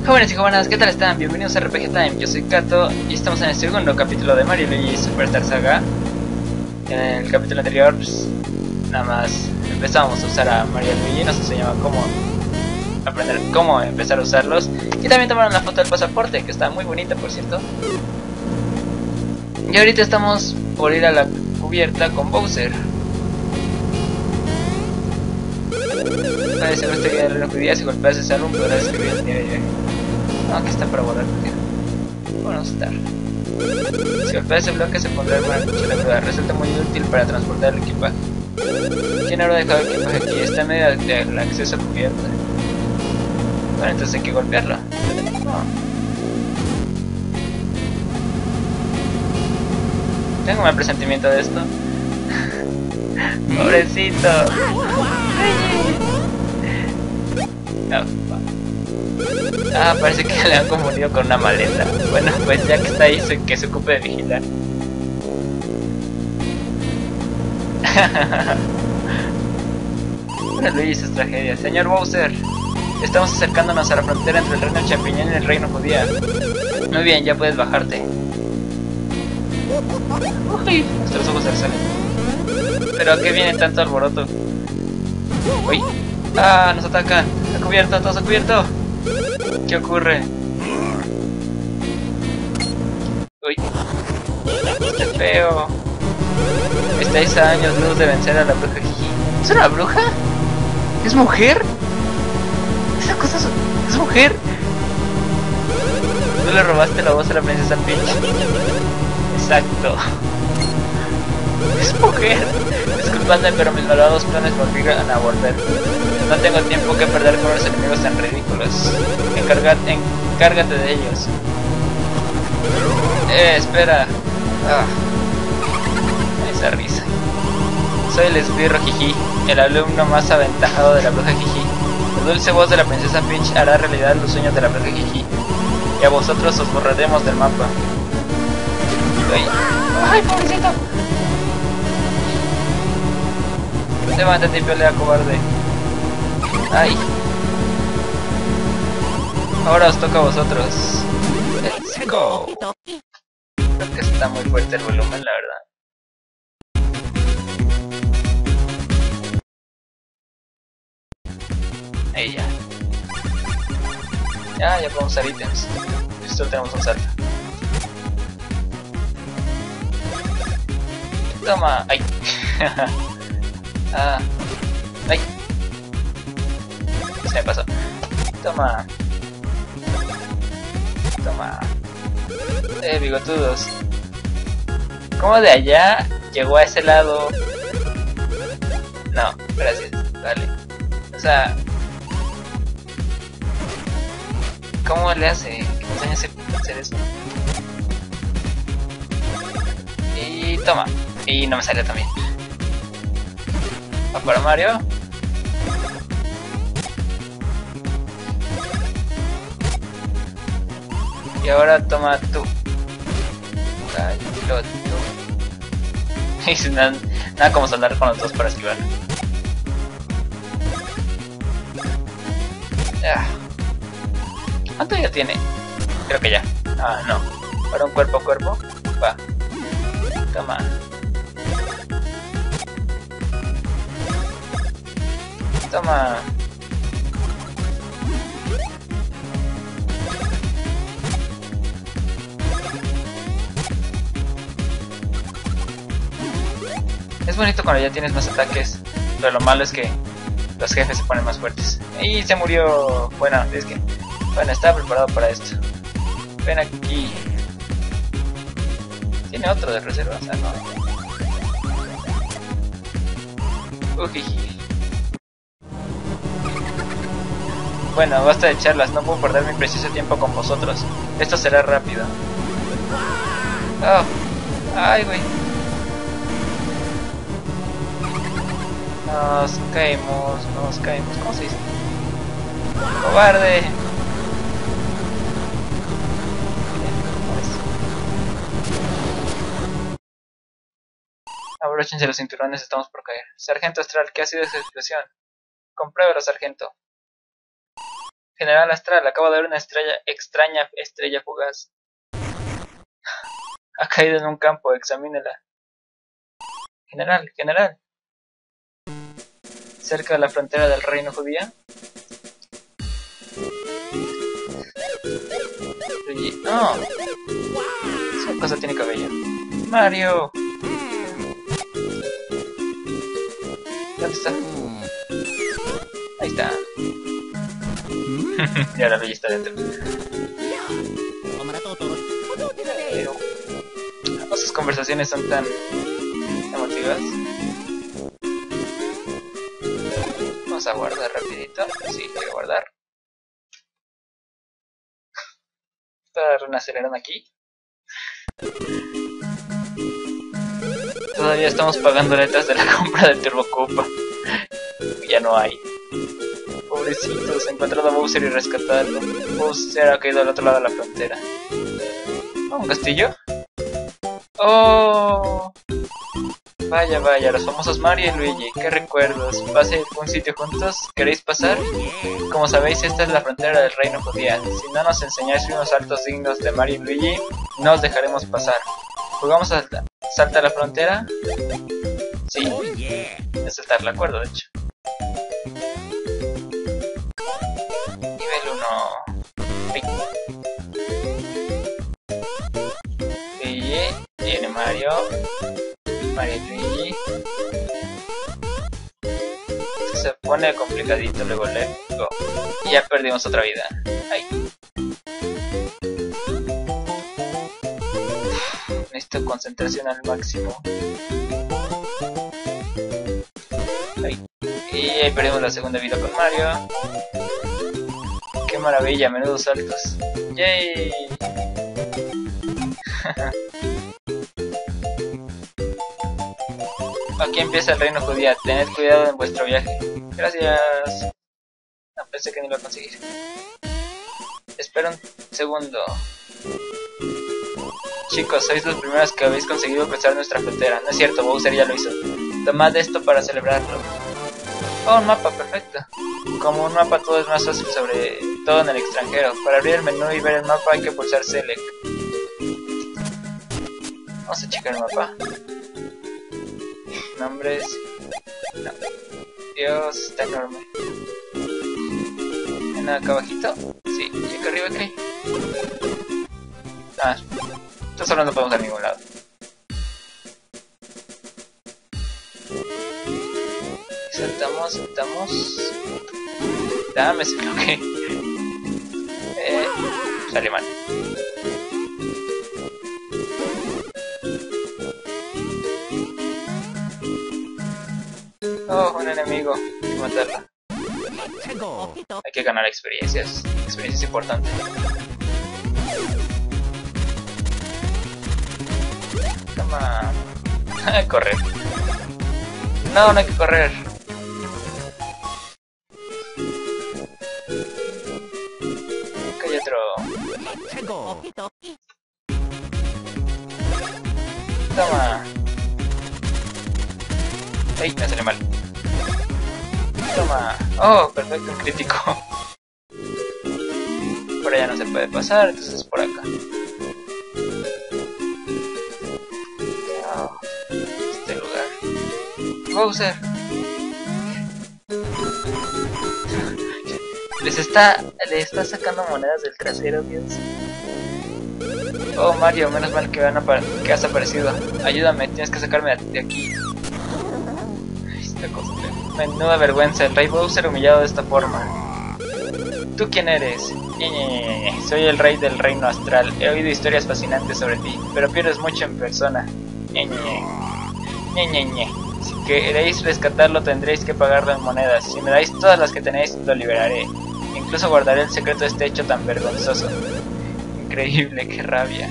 Jóvenes y jóvenes, ¿qué tal están? Bienvenidos a RPG Time, yo soy Kato y estamos en el segundo capítulo de Mario y Luigi Superstar Saga. En el capítulo anterior, pues, nada más empezamos a usar a Mario y Luigi, nos enseñaba cómo aprender cómo empezar a usarlos. Y también tomaron la foto del pasaporte, que está muy bonita por cierto. Y ahorita estamos por ir a la cubierta con Bowser. Según este guía del reino judía, si golpeas ese álbum podrás escribir el diario. No, aquí está para borrar. Bueno, estar. Si golpeas ese bloque se pondrá en una cuchara cruda. Resulta muy útil para transportar el equipaje. ¿Quién habrá dejado el equipaje aquí? Está en medio del acceso a cubierta. Bueno, entonces hay que golpearlo. No. Tengo un mal presentimiento de esto. Pobrecito. Ah, parece que le han confundido con una maleta. Bueno, pues ya que está ahí, que se ocupe de vigilar. Bueno, Luigi, sus tragedias. Señor Bowser, estamos acercándonos a la frontera entre el reino champiñón y el reino judía. Muy bien, ya puedes bajarte. Uy, nuestros ojos se salen. ¿Pero a qué viene tanto alboroto? Uy. Ah, nos atacan. Está cubierto, todo está cubierto. ¿Qué ocurre? Uy. Qué feo. Estáis a años luz de vencer a la bruja Jiji. ¿Es una bruja? ¿Es mujer? Esa cosa es mujer. Tú le robaste la voz a la princesa Peach. Exacto. Es mujer. Disculpadme, pero mis malvados planes me obligan a volver. No tengo tiempo que perder con los enemigos tan ridículos. Encárgate de ellos. Espera. Ah. Esa risa. Soy el esbirro Jiji, el alumno más aventajado de la bruja Jiji. La dulce voz de la princesa Peach hará realidad los sueños de la bruja Jiji. Y a vosotros os borraremos del mapa. ¡Ay, pobrecito! Levántate y pelea, cobarde. ¡Ay! Ahora os toca a vosotros. ¡Let's go! Creo que está muy fuerte el volumen, la verdad. Ahí ya. Ya podemos usar ítems. Esto tenemos un salto. Toma. ¡Ay! Ah. ¡Ay! Se me pasó. Toma. Toma. Bigotudos. ¿Cómo de allá llegó a ese lado? No, gracias. Vale. O sea, ¿cómo le hace? ¿Que me enseñe a hacer eso? Y toma. Y no me salió también. ¿Va para Mario? Y ahora toma tú. Luego tú. Y nada como saltar con los dos para esquivar. ¿Cuánto ya tiene? Creo que ya. Ah, no. Para un cuerpo a cuerpo. Va. Toma. Toma. Es bonito cuando ya tienes más ataques, pero lo malo es que los jefes se ponen más fuertes. Y se murió. Bueno, es que... Bueno, estaba preparado para esto. Ven aquí. Tiene otro de reserva, o sea, no. Ujiji. Bueno, basta de charlas, no puedo perder mi precioso tiempo con vosotros. Esto será rápido. Oh. Ay, güey. Nos caemos. ¿Cómo se dice? ¡Cobarde! Abróchense los cinturones, estamos por caer. Sargento Astral, ¿qué ha sido esa explosión? Compruébalo, sargento. General Astral, acabo de ver una extraña estrella fugaz. Ha caído en un campo, examínela. General. Cerca de la frontera del reino judío. No. Esa cosa tiene cabello. Mario. ¿Dónde está? Ahí está. Y ahora Luigi está dentro. Esas conversaciones son tan emotivas. Vamos a guardar rapidito. Sí, quiero guardar. Voy a dar un acelerón aquí. Todavía estamos pagando letras de la compra del Turbo Koopa. Ya no hay. Pobrecitos, encontrado a Bowser y rescatarlo. Bowser ha caído al otro lado de la frontera. ¿Oh, un castillo? ¡Oh! Vaya, los famosos Mario y Luigi, qué recuerdos. ¿Pase un sitio juntos? ¿Queréis pasar? Como sabéis, esta es la frontera del reino judía. Si no nos enseñáis unos saltos dignos de Mario y Luigi, no os dejaremos pasar. ¿Jugamos a saltar la frontera? Sí, es saltar el acuerdo, de hecho. Nivel 1. Luigi, tiene Mario y Luigi. Se pone complicadito, luego let's go. Y ya perdimos otra vida. Ahí. Necesito concentración al máximo. Ahí. Y ahí perdimos la segunda vida con Mario. Qué maravilla, menudos saltos. Yay. Aquí empieza el reino judío. Tened cuidado en vuestro viaje. Gracias. No pensé que ni lo iba a conseguir. Espera un segundo. Chicos, sois los primeros que habéis conseguido cruzar nuestra frontera. No es cierto, Bowser ya lo hizo. Tomad esto para celebrarlo. Oh, un mapa, perfecto. Como un mapa todo es más fácil, sobre todo en el extranjero. Para abrir el menú y ver el mapa hay que pulsar Select. Vamos a checar el mapa. Nombres. No. Dios, está enorme. ¿Hay nada acá abajito? Sí, y acá arriba qué hay. Ah, esto solo no podemos ir a ningún lado. Saltamos. Dame, se bloqueé. Sale mal. Oh, un enemigo. Hay que matarlo. Hay que ganar experiencias. Experiencias importantes. Toma. Correr. No hay que correr. Acá hay otro. Toma. ¡Ey! Me sale mal. Toma. Oh, perfecto, un crítico. Por allá no se puede pasar, entonces por acá. Oh, este lugar. Bowser. Le está sacando monedas del trasero, Dios. Oh, Mario, menos mal que has aparecido. Ayúdame, tienes que sacarme de aquí. Esta cosa. Menuda vergüenza, el rey Bowser humillado de esta forma. ¿Tú quién eres? Soy el rey del reino astral. He oído historias fascinantes sobre ti, pero pierdes mucho en persona. Si queréis rescatarlo tendréis que pagarlo en monedas. Si me dais todas las que tenéis, lo liberaré. Incluso guardaré el secreto de este hecho tan vergonzoso. Increíble, qué rabia.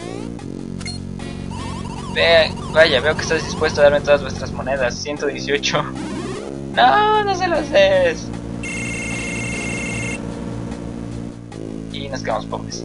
Vaya, veo que estás dispuesto a darme todas vuestras monedas. 118. No se las des. Y nos quedamos pobres.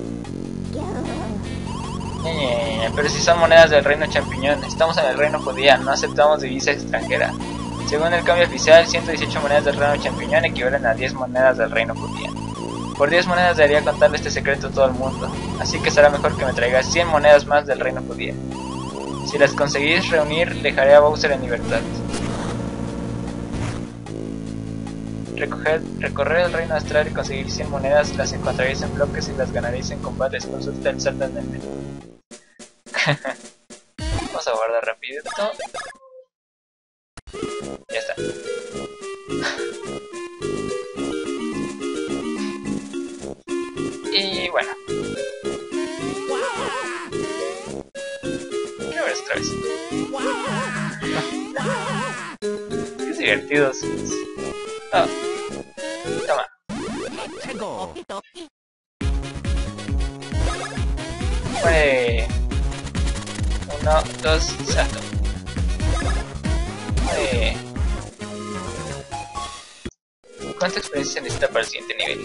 Pero si son monedas del reino champiñón, estamos en el reino judía, no aceptamos divisa extranjera. Según el cambio oficial, 118 monedas del reino champiñón equivalen a 10 monedas del reino judía. Por 10 monedas debería contarle este secreto a todo el mundo, así que será mejor que me traigas 100 monedas más del reino judío. Si las conseguís reunir, dejaré a Bowser en libertad. Recorrer el reino astral y conseguir 100 monedas, las encontraréis en bloques y las ganaréis en combates. Consulta el salto en el menú. Vamos a guardar rapidito. Ya está. Y bueno. Quiero ver otra vez. Qué divertidos. Oh. Toma. 1, 2, salto. ¿Cuánta experiencia se necesita para el siguiente nivel?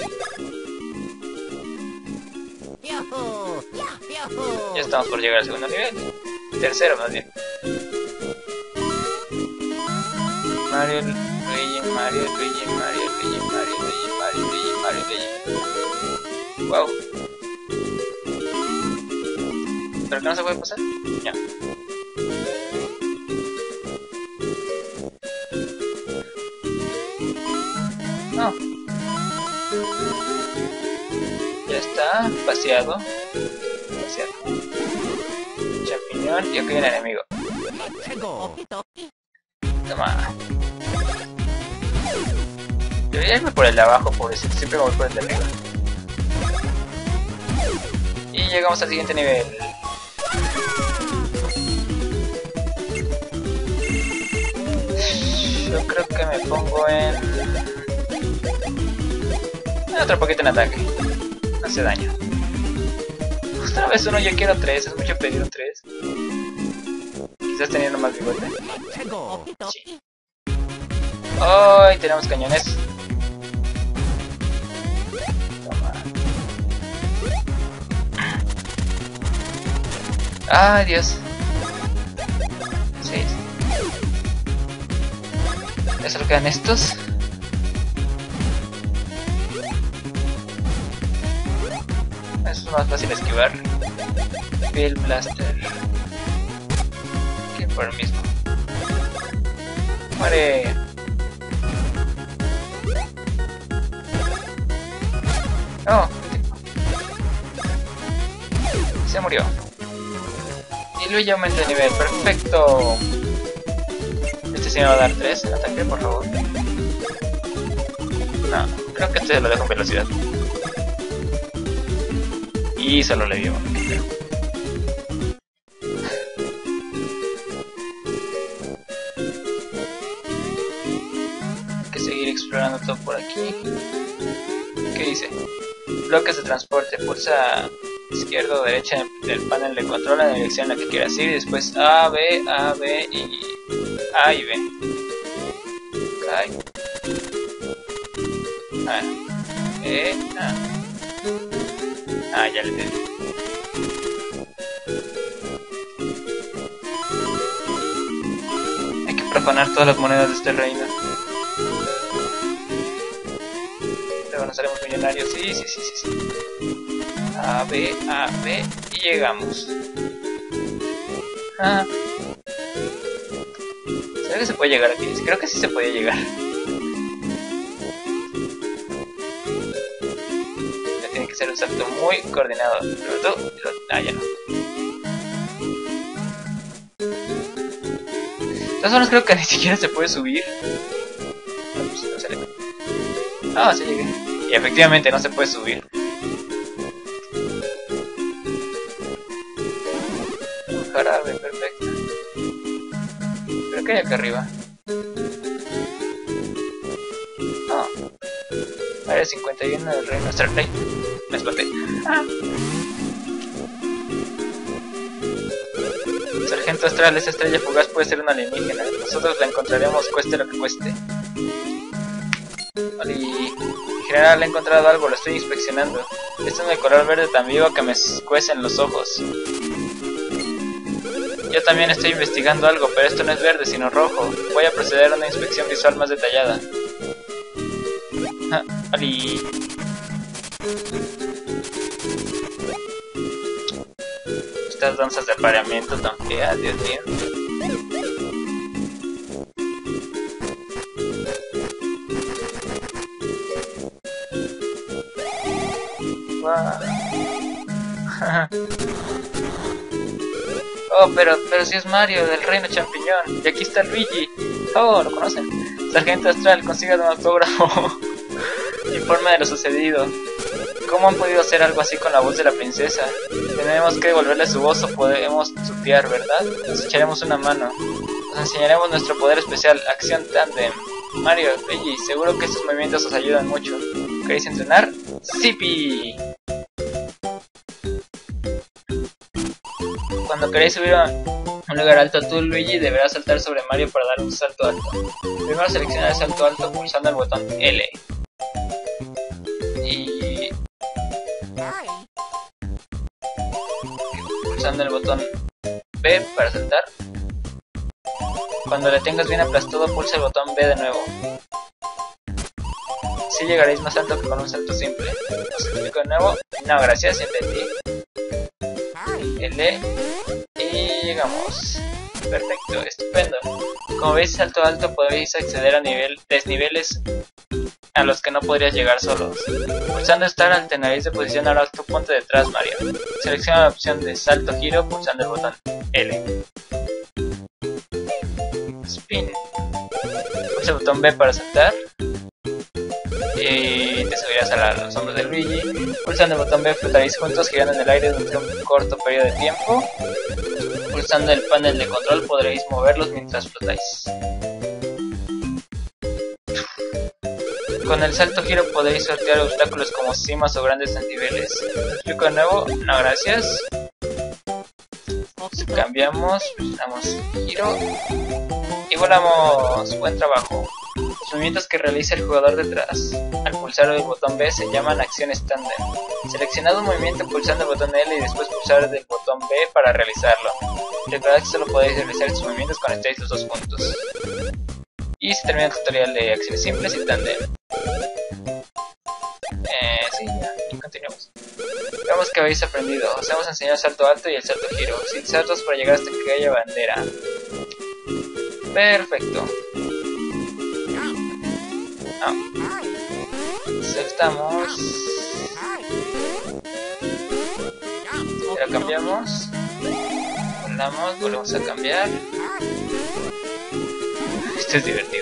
Ya estamos por llegar al segundo nivel. Tercero más bien. Mario, Luigi, Mario, Luigi, Mario, Luigi, Mario, Luigi, Mario, Luigi, Mario, Luigi. Wow. ¿Pero que no se puede pasar? Ya. No. Ya está, paseado. Champiñón, y aquí hay un enemigo. Toma. Debería irme por el de abajo, por eso siempre me voy por el de arriba. Y llegamos al siguiente nivel. Yo creo que me pongo en... otro poquito en ataque. No hace daño. Otra vez uno, yo quiero 3, es mucho pedir un 3. Quizás teniendo más bigote. Sí. Hoy tenemos cañones. Toma. Ay, Dios. 6. Ya solo quedan estos. Es más fácil esquivar. Bill Blaster. Que por el mismo. Muere. No. Se murió. Y Luigi aumenta el nivel. Perfecto. Este sí me va a dar 3 en ataque, por favor. No, creo que este lo dejo en velocidad. Y solo le dio. Hay que seguir explorando todo por aquí. ¿Qué dice? Bloques de transporte. Pulsa izquierda o derecha del panel de control en la dirección en la que quieras ir. Y después A, B, A, B y A y B. Okay. A, B, A. Ah, ya le di. Hay que profanar todas las monedas de este reino. Luego nos haremos millonarios. Sí. A, B, y llegamos. Ah. ¿Será que se puede llegar aquí? Creo que sí se puede llegar. Tiene que ser un salto muy coordinado. Ya no. De todas formas creo que ni siquiera se puede subir. No se le... Ah, se llega. Y efectivamente no se puede subir. Un jarabe, perfecto. ¿Pero qué hay acá arriba? No. Área 51 del reino Starlight. Me espanté. Sargento Astral, esa estrella fugaz puede ser una alienígena. Nosotros la encontraremos cueste lo que cueste. Y general, he encontrado algo, lo estoy inspeccionando. Este es de color verde tan vivo que me cuecen los ojos. Yo también estoy investigando algo, pero esto no es verde sino rojo. Voy a proceder a una inspección visual más detallada. Ali. Estas danzas de apareamiento tan feas, Dios mío. Oh, pero si es Mario del Reino Champiñón. Y aquí está Luigi. Oh, ¿lo conocen? Sargento Astral, consiga un autógrafo. Informe de lo sucedido. ¿Cómo han podido hacer algo así con la voz de la princesa? Tenemos que devolverle su voz o podemos tutear, ¿verdad? Nos echaremos una mano. Nos enseñaremos nuestro poder especial, Acción Tandem. Mario, Luigi, seguro que estos movimientos os ayudan mucho. ¿Queréis entrenar? ¡Sipi! Cuando queréis subir a un lugar alto, tú, Luigi, deberás saltar sobre Mario para dar un salto alto. Primero selecciona el salto alto pulsando el botón L. Y pulsando el botón B para saltar. Cuando le tengas bien aplastado, pulsa el botón B de nuevo. Así llegaréis más alto que con un salto simple. ¿Os explico de nuevo? No, gracias, entendí. L y llegamos. Perfecto, estupendo. Como veis, salto alto podéis acceder a desniveles a los que no podrías llegar solos. Pulsando Start alternaréis de posición, ahora tu ponte detrás, Mario. Selecciona la opción de salto giro pulsando el botón L. Spin. Pulsa el botón B para saltar. Y te subirás a los hombros de Luigi. Pulsando el botón B flotaréis juntos girando en el aire durante un corto periodo de tiempo. Pulsando el panel de control podréis moverlos mientras flotáis. Con el salto giro podéis sortear obstáculos como cimas o grandes desniveles. ¿Te explico de nuevo? No, gracias. Cambiamos, damos giro y volamos. Buen trabajo. Los movimientos que realiza el jugador detrás al pulsar el botón B se llaman acciones tándem. Seleccionad un movimiento pulsando el botón L y después pulsar el botón B para realizarlo. Recordad que solo podéis realizar estos movimientos cuando estéis los dos juntos. Y se termina el tutorial de acciones simples y tándem. Sí, ya, y continuamos. Veamos que habéis aprendido. Os hemos enseñado el salto alto y el salto giro, sin saltos para llegar hasta que haya bandera. Perfecto. Saltamos. Ya lo cambiamos. Volamos, volvemos a cambiar. Esto es divertido.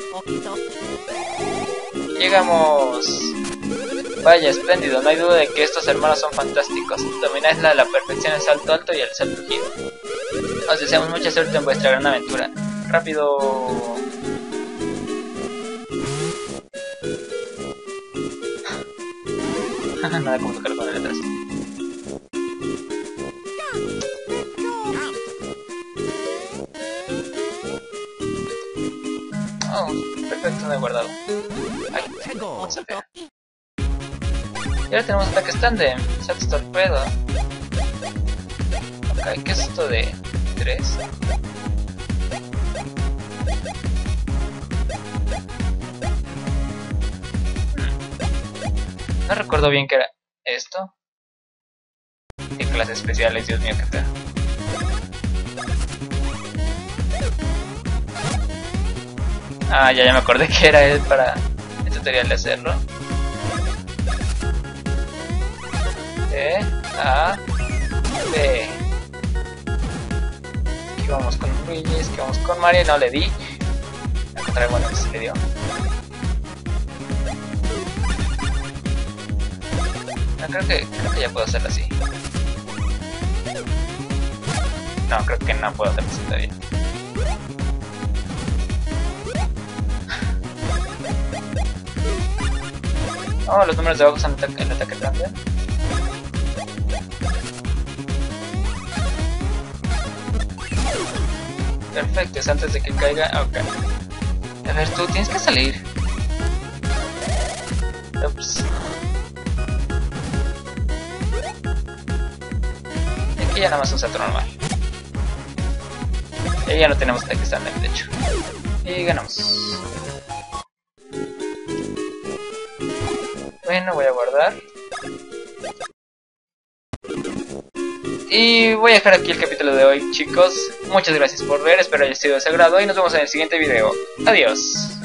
Llegamos. Vaya, espléndido, no hay duda de que estos hermanos son fantásticos. Domináis a la perfección el salto alto y el salto giro. Os deseamos mucha suerte en vuestra gran aventura. Rápido. Nada como tocarlo con el atrás. Oh, perfecto, no he guardado. Ay, vamos a ver. Y ahora tenemos ataques tándem, saltos torpedo. Ok, ¿qué es esto de 3? No recuerdo bien qué era esto. ¿Qué clases especiales? Dios mío, qué tal. Ah, ya me acordé que era él para el tutorial de hacerlo. A, B. Aquí vamos con Luigi, aquí vamos con Mario, no le di. Al contrario, bueno, sí le dio. No, creo que ya puedo hacerlo así. No, creo que no puedo hacerlo así todavía. Oh, los números de abajo son el ataque grande. Perfecto, es antes de que caiga. Ok. A ver, tú tienes que salir. Ups. Y aquí ya nada más un salto normal. Y ya no tenemos ataque estándar, de hecho. Y ganamos. Bueno, voy a guardar. Y voy a dejar aquí el capítulo de hoy, chicos. Muchas gracias por ver, espero haya sido de su agrado y nos vemos en el siguiente video. Adiós.